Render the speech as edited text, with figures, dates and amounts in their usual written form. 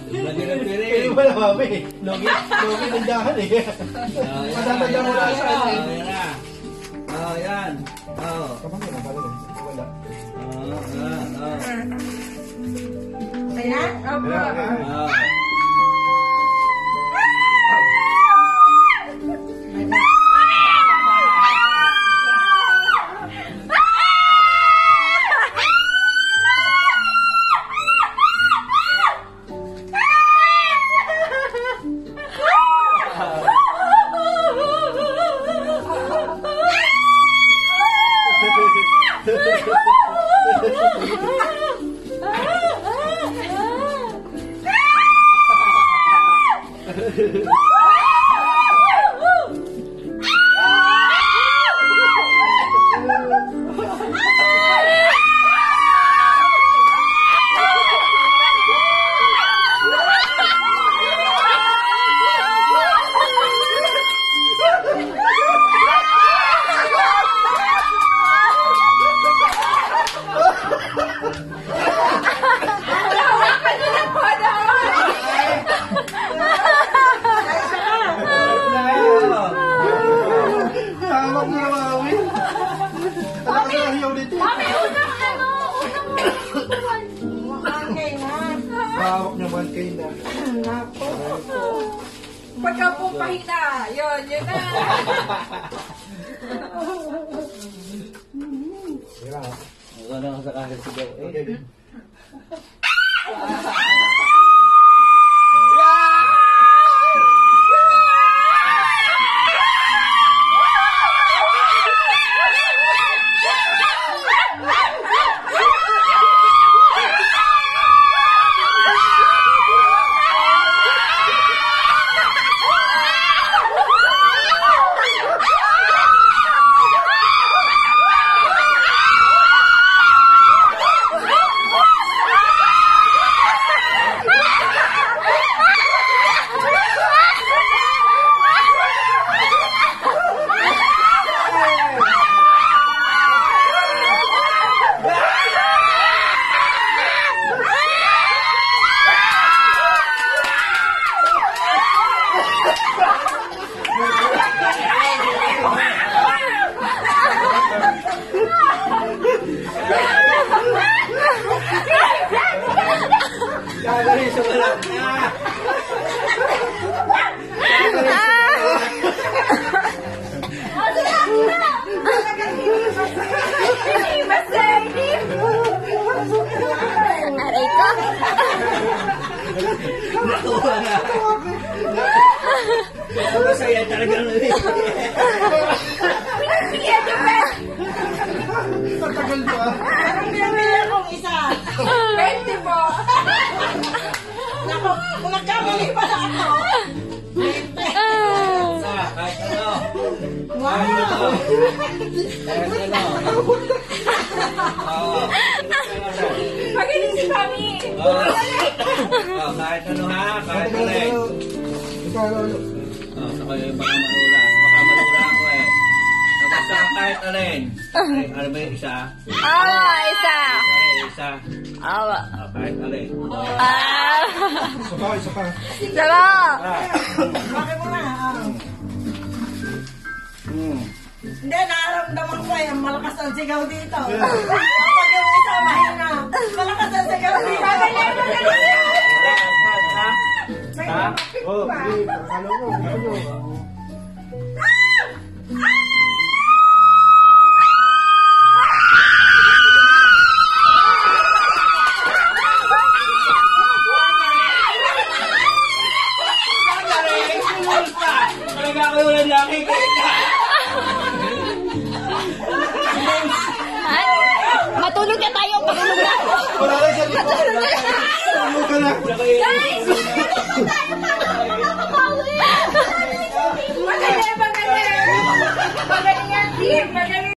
Lagi ng pili. Pili mo na, mami. Logi nandiyan eh. Matatanda mo lang siya. Yan na. Yan. Kapag yun, wala. Ayan, opo. Hawak niya 1K na. Napo. Pagka po pahina, yun na. Ano na sa kahit sigaw. Okay. Aray ko. Natuwa na. Masaya talaga na rin. Pinagpilihan niyo ba? Matagal ba? Pinagpilihan kong isa. 20 po. Naku, kung nagkamali pa na ako. Kahit ano. Wow. Kahit ano. Magaling si Mami. Kahit ano ha. Kahit ano. Ikaw, lolo. Saka yung baka malula. Baka malula ako eh. Basta kahit alin. Ano ba yung isa? Isa. Isa. Awa. Kahit alin. Isa pa. Salo. Bakit mo na? Hindi, nararamdaman ko yung malakas ang sigaw dito. Kapag yung isa mahina, malakas ang sigaw dito. May mapit Oh, pa. hindi. Akala mo, gusto mo. Talaga ako yung lalaki. Matulog na tayo. Matulog na. Wala lang siya dito. Tulog ka na. Guys!